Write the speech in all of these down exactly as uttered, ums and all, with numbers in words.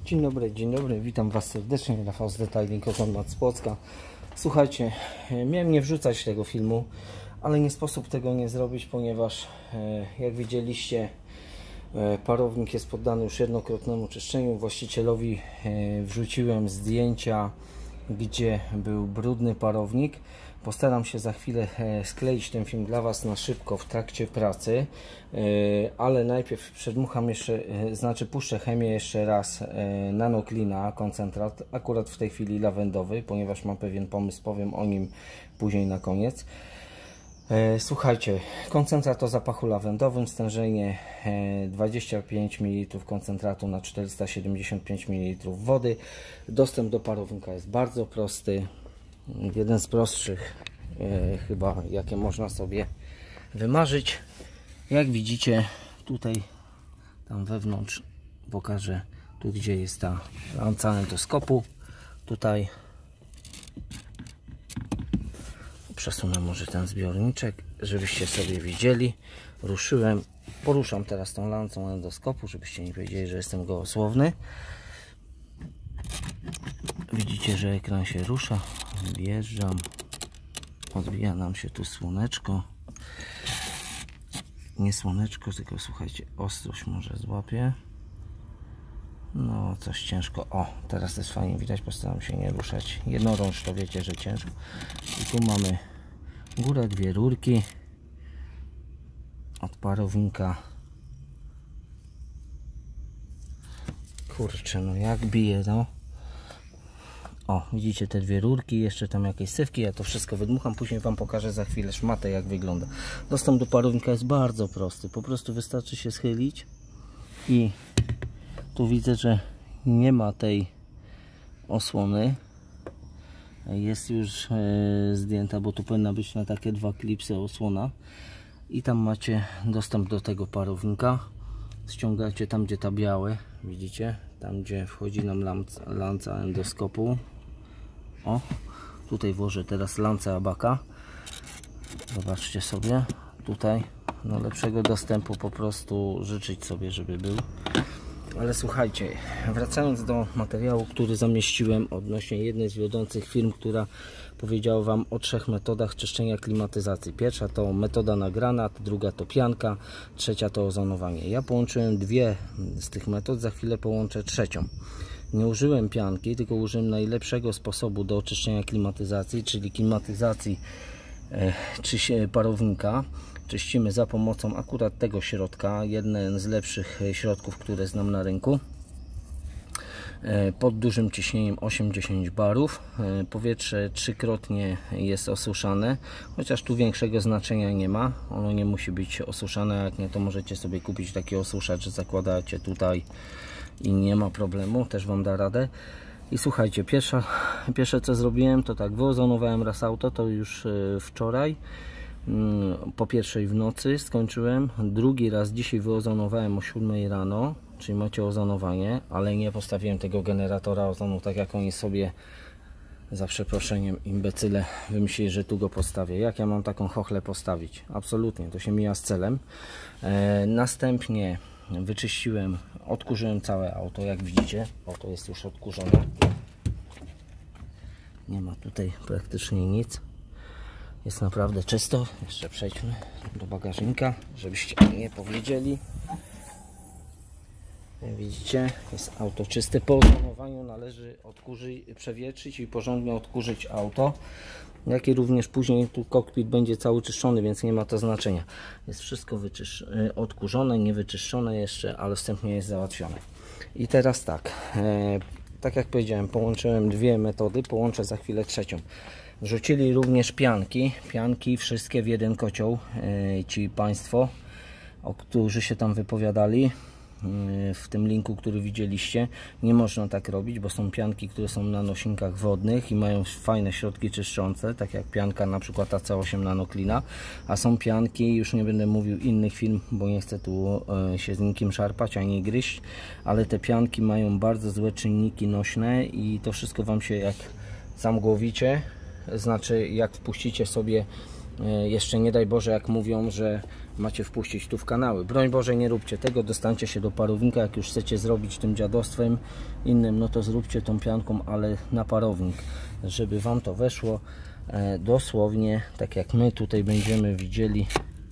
Dzień dobry, dzień dobry, witam Was serdecznie, Rafał z Detailing Oglądać z Płocka. Słuchajcie, miałem nie wrzucać tego filmu, ale nie sposób tego nie zrobić, ponieważ jak widzieliście, parownik jest poddany już jednokrotnemu czyszczeniu. Właścicielowi wrzuciłem zdjęcia, gdzie był brudny parownik. Postaram się za chwilę skleić ten film dla Was na szybko w trakcie pracy, ale najpierw przedmucham jeszcze, znaczy puszczę chemię jeszcze raz Nano-Cleana, koncentrat, akurat w tej chwili lawendowy, ponieważ mam pewien pomysł, powiem o nim później na koniec. Słuchajcie, koncentrat o zapachu lawendowym, stężenie dwadzieścia pięć mililitrów koncentratu na czterysta siedemdziesiąt pięć mililitrów wody. Dostęp do parownika jest bardzo prosty. Jeden z prostszych e, chyba, jakie można sobie wymarzyć. Jak widzicie, tutaj tam wewnątrz pokażę, tu gdzie jest ta lampka endoskopu. Tutaj przesunę może ten zbiorniczek, żebyście sobie widzieli. Ruszyłem, poruszam teraz tą lancą endoskopu, żebyście nie wiedzieli, że jestem gołosłowny. Widzicie, że ekran się rusza. Wjeżdżam. Odbija nam się tu słoneczko. Nie słoneczko, tylko słuchajcie, ostrość może złapię. No, coś ciężko. O, teraz jest fajnie widać, postaram się nie ruszać. Jednorącz to wiecie, że ciężko. I tu mamy górę, dwie rurki od parownika. Kurczę, no jak bije, no. O, widzicie te dwie rurki, jeszcze tam jakieś sywki, ja to wszystko wydmucham, później Wam pokażę za chwilę szmatę, jak wygląda. Dostęp do parownika jest bardzo prosty, po prostu wystarczy się schylić i tu widzę, że nie ma tej osłony, jest już e, zdjęta, bo tu powinna być na takie dwa klipsy osłona i tam macie dostęp do tego parownika. Ściągacie tam, gdzie ta białe, widzicie, tam gdzie wchodzi nam lanca endoskopu. O, tutaj włożę teraz lancę abaka. Zobaczcie sobie, tutaj no lepszego dostępu po prostu życzyć sobie, żeby był. Ale słuchajcie, wracając do materiału, który zamieściłem odnośnie jednej z wiodących firm, która powiedziała Wam o trzech metodach czyszczenia klimatyzacji. Pierwsza to metoda na granat, druga to pianka, trzecia to ozonowanie. Ja połączyłem dwie z tych metod, za chwilę połączę trzecią. Nie użyłem pianki, tylko użyłem najlepszego sposobu do oczyszczenia klimatyzacji, czyli klimatyzacji e, czy parownika. Czyścimy za pomocą akurat tego środka, jeden z lepszych środków, które znam na rynku, pod dużym ciśnieniem osiem do dziesięciu barów. Powietrze trzykrotnie jest osuszane, chociaż tu większego znaczenia nie ma, ono nie musi być osuszane, jak nie to możecie sobie kupić taki osuszacz, zakładacie tutaj i nie ma problemu, też Wam da radę. I słuchajcie, pierwsza, pierwsze co zrobiłem to tak, wyozonowałem raz auto, to już wczoraj, po pierwszej w nocy skończyłem, drugi raz dzisiaj wyozonowałem o siódmej rano, czyli macie ozonowanie, ale nie postawiłem tego generatora ozonu, tak jak oni sobie, za przeproszeniem, imbecyle wymyślili, że tu go postawię. Jak ja mam taką chochlę postawić? Absolutnie, to się mija z celem. E, następnie wyczyściłem, odkurzyłem całe auto, jak widzicie, oto jest już odkurzone, nie ma tutaj praktycznie nic. Jest naprawdę czysto. Jeszcze przejdźmy do bagażnika, żebyście nie powiedzieli. Widzicie, jest auto czyste. Po ozonowaniu należy odkurzyć, przewietrzyć i porządnie odkurzyć auto. Jak i również później tu kokpit będzie cały czyszczony, więc nie ma to znaczenia. Jest wszystko odkurzone, nie wyczyszczone jeszcze, ale wstępnie jest załatwione. I teraz tak, e, tak jak powiedziałem, połączyłem dwie metody, połączę za chwilę trzecią. Wrzucili również pianki, pianki wszystkie w jeden kocioł, yy, ci Państwo, o którzy się tam wypowiadali, yy, w tym linku, który widzieliście. Nie można tak robić, bo są pianki, które są na nosinkach wodnych i mają fajne środki czyszczące, tak jak pianka na przykład A C osiem Nano-Cleana, a są pianki, już nie będę mówił innych firm, bo nie chcę tu yy, się z nikim szarpać ani gryźć, ale te pianki mają bardzo złe czynniki nośne i to wszystko Wam się jak zamgłowicie, znaczy jak wpuścicie sobie Jeszcze nie daj Boże, jak mówią, że macie wpuścić tu w kanały. Broń Boże, nie róbcie tego, dostańcie się do parownika. Jak już chcecie zrobić tym dziadostwem innym, no to zróbcie tą pianką, ale na parownik, żeby Wam to weszło dosłownie tak jak my tutaj będziemy widzieli.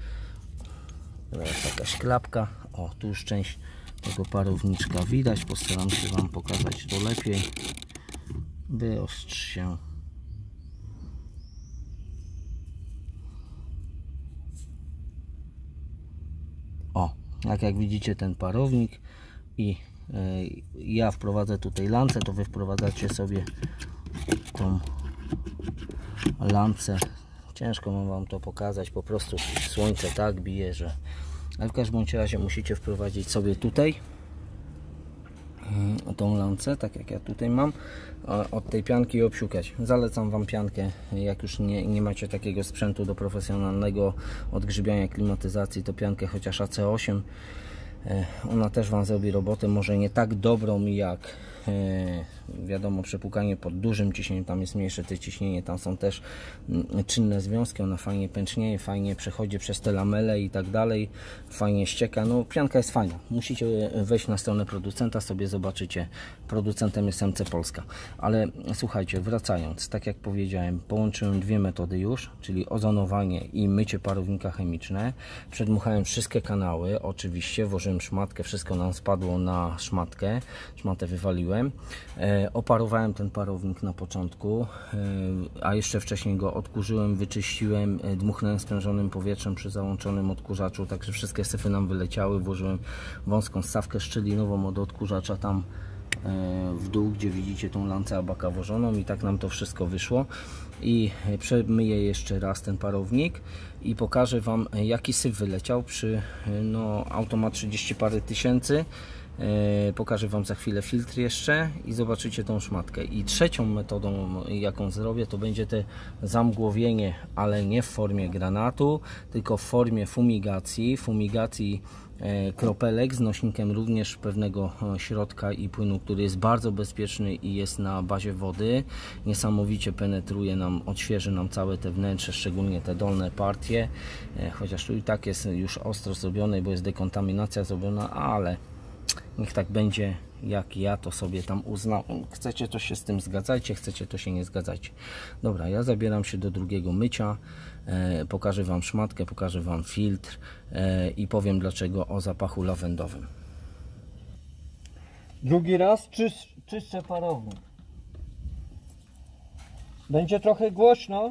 Teraz jakaś klapka. O, tu już część tego parowniczka widać. Postaram się Wam pokazać to lepiej. Wyostrz się. O, jak jak widzicie ten parownik i y, ja wprowadzę tutaj lancę, to Wy wprowadzacie sobie tą lancę. Ciężko mam Wam to pokazać, po prostu słońce tak bije, że... Ale w każdym razie musicie wprowadzić sobie tutaj y, tą lancę, tak jak ja tutaj mam, od tej pianki i obsiukać. Zalecam Wam piankę, jak już nie, nie macie takiego sprzętu do profesjonalnego odgrzybiania klimatyzacji, to piankę chociaż A C osiem. Ona też Wam zrobi robotę, może nie tak dobrą jak wiadomo przepłukanie pod dużym ciśnieniem, tam jest mniejsze te ciśnienie, tam są też czynne związki, ona fajnie pęcznieje, fajnie przechodzi przez te lamele i tak dalej, fajnie ścieka. No pianka jest fajna, musicie wejść na stronę producenta, sobie zobaczycie. Producentem jest M C Polska. Ale słuchajcie, wracając, tak jak powiedziałem, połączyłem dwie metody już, czyli ozonowanie i mycie parownika chemiczne. Przedmuchałem wszystkie kanały, oczywiście włożyłem szmatkę, wszystko nam spadło na szmatkę, szmatę wywaliłem. E, oparowałem ten parownik na początku, e, a jeszcze wcześniej go odkurzyłem, wyczyściłem, e, dmuchnąłem sprężonym powietrzem przy załączonym odkurzaczu, także wszystkie syfy nam wyleciały. Włożyłem wąską stawkę szczelinową od odkurzacza tam e, w dół, gdzie widzicie tą lancę abaka włożoną, i tak nam to wszystko wyszło. I przemyję jeszcze raz ten parownik i pokażę Wam, jaki syf wyleciał przy no, automat trzydzieści parę tysięcy. Yy, pokażę Wam za chwilę filtr jeszcze i zobaczycie tą szmatkę. I trzecią metodą, jaką zrobię, to będzie te zamgłowienie, ale nie w formie granatu, tylko w formie fumigacji, fumigacji yy, kropelek z nośnikiem również pewnego środka i płynu, który jest bardzo bezpieczny i jest na bazie wody. Niesamowicie penetruje nam, odświeży nam całe te wnętrze, szczególnie te dolne partie, yy, chociaż tu i tak jest już ostro zrobione, bo jest dekontaminacja zrobiona, ale niech tak będzie, jak ja to sobie tam uznałem. Chcecie, to się z tym zgadzajcie, chcecie, to się nie zgadzajcie. Dobra, ja zabieram się do drugiego mycia. E, pokażę Wam szmatkę, pokażę Wam filtr e, i powiem dlaczego o zapachu lawendowym. Drugi raz czysz, czyszczę parownik. Będzie trochę głośno.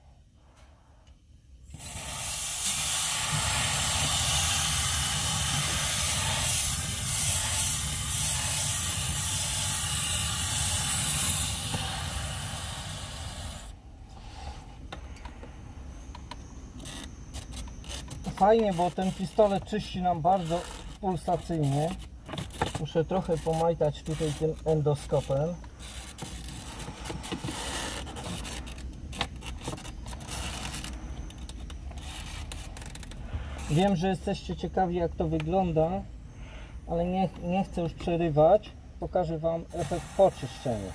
Fajnie, bo ten pistolet czyści nam bardzo pulsacyjnie. Muszę trochę pomajtać tutaj tym endoskopem. Wiem, że jesteście ciekawi, jak to wygląda, ale nie, nie chcę już przerywać. Pokażę Wam efekt po czyszczeniu.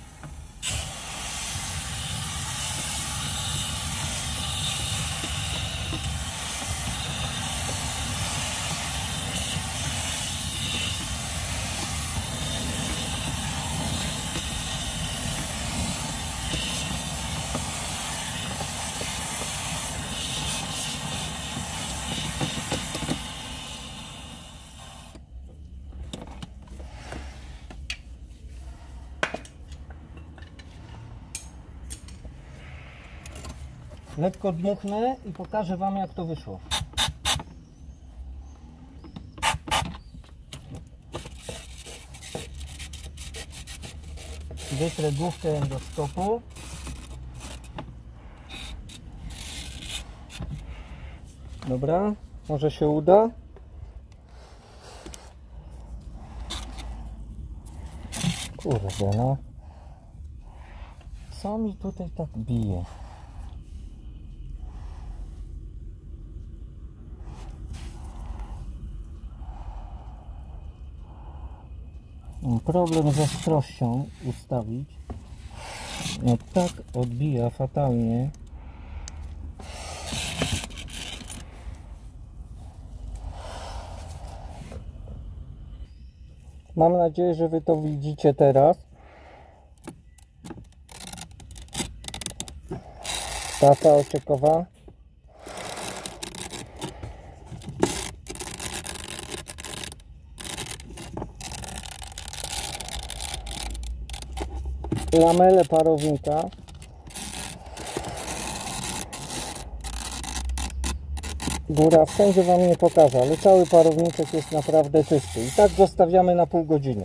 Lekko dmuchnę i pokażę Wam, jak to wyszło. Wytrę główkę endoskopu. Dobra, może się uda. Kurde, no. Co mi tutaj tak bije? Problem ze ostrością ustawić. No tak odbija fatalnie. Mam nadzieję, że Wy to widzicie teraz. Tasa ociekowa. Lamele parownika. Góra wszędzie Wam nie pokażę, ale cały parowniczek jest naprawdę czysty. I tak zostawiamy na pół godziny.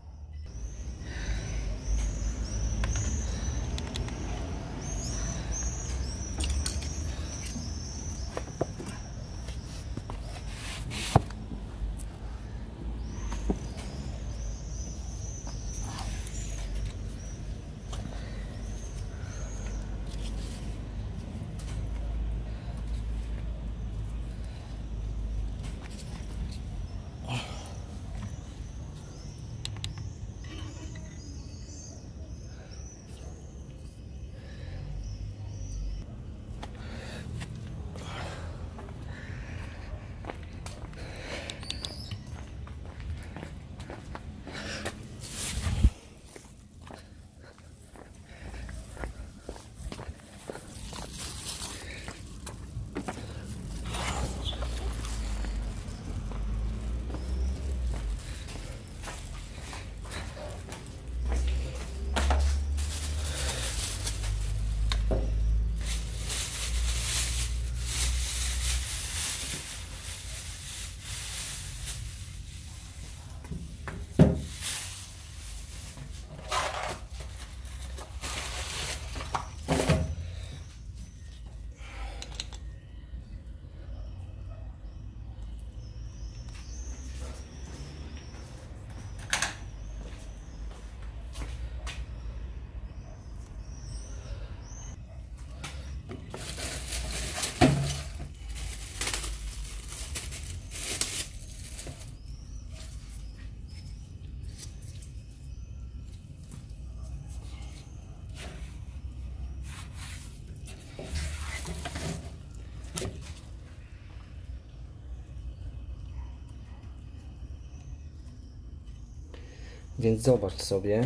Więc zobacz sobie,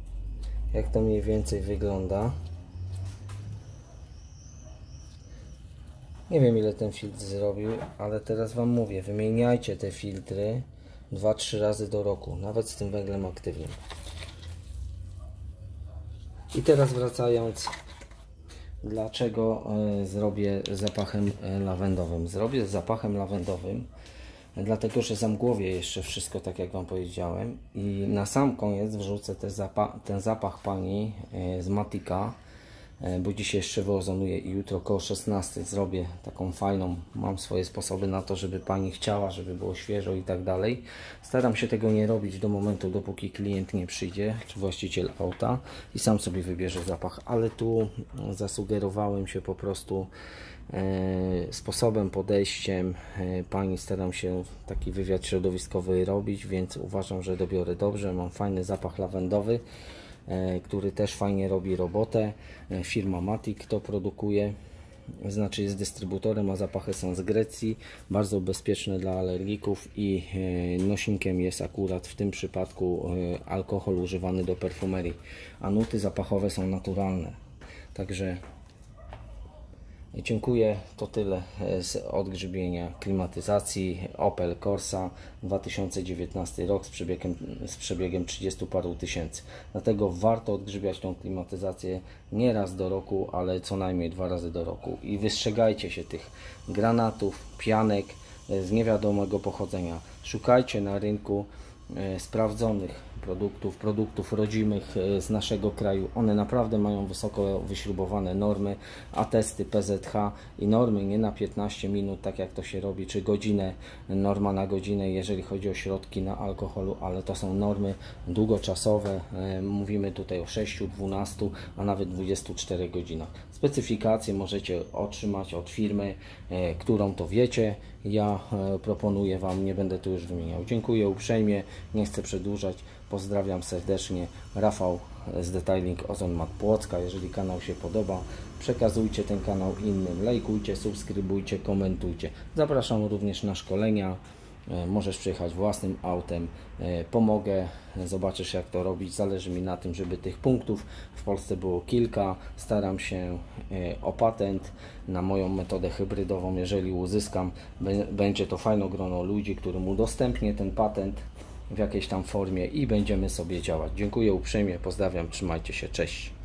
jak to mniej więcej wygląda. Nie wiem, ile ten filtr zrobił, ale teraz Wam mówię, wymieniajcie te filtry dwa trzy razy do roku, nawet z tym węglem aktywnym. I teraz wracając, dlaczego y, zrobię z zapachem y, lawendowym. Zrobię z zapachem lawendowym, dlatego że zamgłowię jeszcze wszystko, tak jak Wam powiedziałem, i na sam koniec wrzucę te zapa ten zapach pani y, z Matika, y, bo dzisiaj jeszcze wyozonuję i jutro około szesnastej zrobię taką fajną, mam swoje sposoby na to, żeby pani chciała, żeby było świeżo i tak dalej. Staram się tego nie robić do momentu, dopóki klient nie przyjdzie, czy właściciel auta, i sam sobie wybierze zapach, ale tu zasugerowałem się po prostu e, sposobem, podejściem e, pani. Staram się taki wywiad środowiskowy robić, więc uważam, że dobiorę dobrze. Mam fajny zapach lawendowy, e, który też fajnie robi robotę. E, firma Matic to produkuje, znaczy jest dystrybutorem, a zapachy są z Grecji, bardzo bezpieczne dla alergików i nośnikiem jest akurat w tym przypadku alkohol używany do perfumerii, a nuty zapachowe są naturalne. Także dziękuję, to tyle z odgrzybienia klimatyzacji Opel Corsa dwa tysiące dziewiętnasty rok z przebiegiem, z przebiegiem trzydziestu paru tysięcy. Dlatego warto odgrzybiać tą klimatyzację nie raz do roku, ale co najmniej dwa razy do roku. I wystrzegajcie się tych granatów, pianek z niewiadomego pochodzenia. Szukajcie na rynku e, sprawdzonych produktów, produktów rodzimych z naszego kraju. One naprawdę mają wysoko wyśrubowane normy, atesty P Z H i normy nie na piętnaście minut, tak jak to się robi, czy godzinę, norma na godzinę, jeżeli chodzi o środki na alkoholu, ale to są normy długoczasowe. Mówimy tutaj o sześciu, dwunastu, a nawet dwudziestu czterech godzinach. Specyfikacje możecie otrzymać od firmy, którą to wiecie. Ja proponuję Wam, nie będę tu już wymieniał. Dziękuję uprzejmie, nie chcę przedłużać. Pozdrawiam serdecznie, Rafał z Detailing Ozon Mat Płocka. Jeżeli kanał się podoba, przekazujcie ten kanał innym, lajkujcie, subskrybujcie, komentujcie. Zapraszam również na szkolenia Możesz przyjechać własnym autem, pomogę, zobaczysz jak to robić. Zależy mi na tym, żeby tych punktów w Polsce było kilka. Staram się o patent na moją metodę hybrydową. Jeżeli uzyskam, będzie to fajne grono ludzi, którym udostępnię ten patent w jakiejś tam formie i będziemy sobie działać. Dziękuję uprzejmie, pozdrawiam, trzymajcie się, cześć.